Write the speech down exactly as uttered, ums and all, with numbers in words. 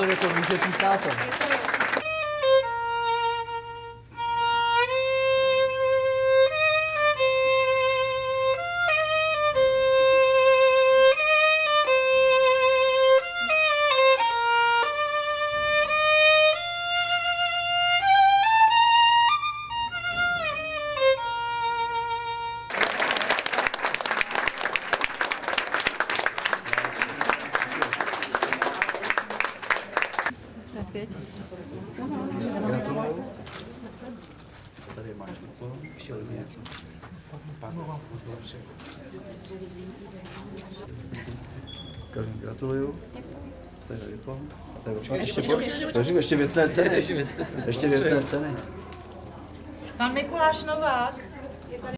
je to růžetý táto. Gratuluju. Tady máš diplom, ještě od mě. Pán vám pozdrav. Karolín, gratuluju. Tady je diplom. Tady je ještě, ještě, ještě věcné ceny. Ještě věcné ceny. Pan Mikuláš Novák.